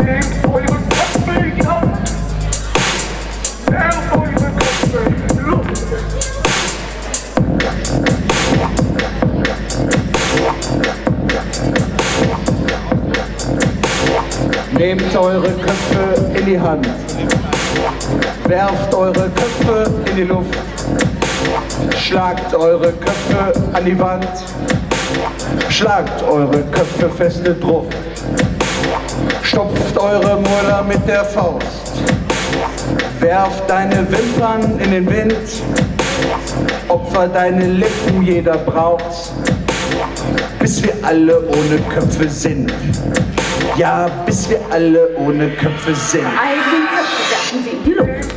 Nehmt eure Köpfe in die Hand, werft eure Köpfe in die Luft, schlagt eure Köpfe an die Wand, schlagt eure Köpfe feste drauf, stopft eure Mäuler mit der Faust, werft deine Wimpern in den Wind, opfer deine Lippen, jeder braucht's, bis wir alle ohne Köpfe sind. Ja, bis wir alle ohne Köpfe sind. Eigenen Köpfe werfen sie in die Luft.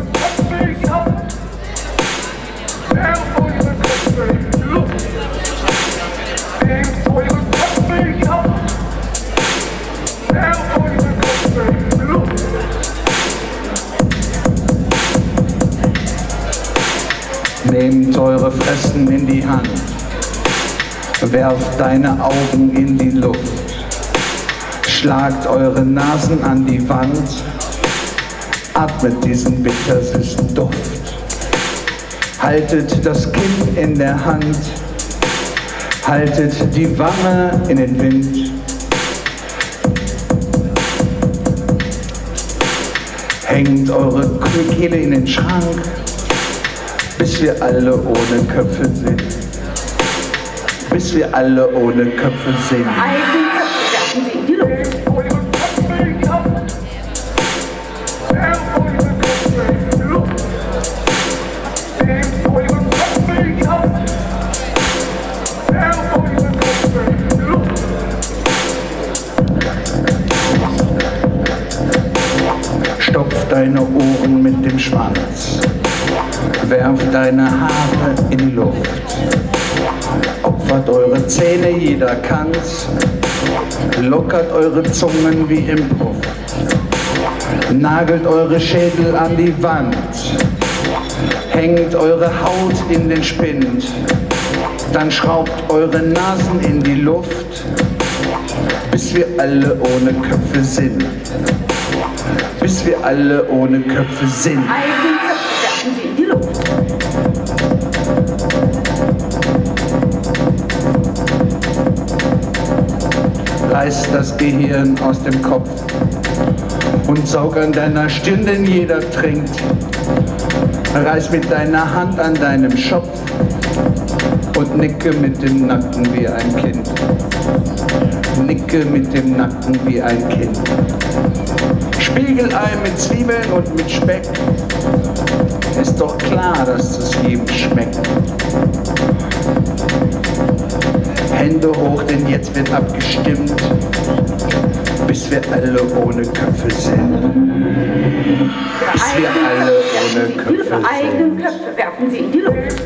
Nehmt eure Fressen in die Hand, werft deine Augen in die Luft. Schlagt eure Nasen an die Wand, atmet diesen bittersüßen Duft. Haltet das Kinn in der Hand, haltet die Wange in den Wind. Hängt eure Kehle in den Schrank, bis wir alle ohne Köpfe sind. Bis wir alle ohne Köpfe sind. Eigenen Köpfe werfen sie in die Luft. Stopft deine Ohren mit dem Schwanz, werft deine Haare in die Luft, opfert eure Zähne, jeder kann's, lockert eure Zungen wie im Puff, nagelt eure Schädel an die Wand, hängt eure Haut in den Spind, dann schraubt eure Nasen in die Luft, bis wir alle ohne Köpfe sind. Bis wir alle ohne Köpfe sind. Eigenen Köpfe werfen sie in die Luft. Reiß das Gehirn aus dem Kopf und saug an deiner Stirn, denn jeder trinkt. Reiß mit deiner Hand an deinem Schopf und nicke mit dem Nacken wie ein Kind. Nicke mit dem Nacken wie ein Kind. Spiegelei mit Zwiebeln und mit Speck. Ist doch klar, dass es jedem schmeckt. Hände hoch, denn jetzt wird abgestimmt, bis wir alle ohne Köpfe sind. Bis wir alle ohne Köpfe sind. Eigenen Köpfe werfen sie in die Luft.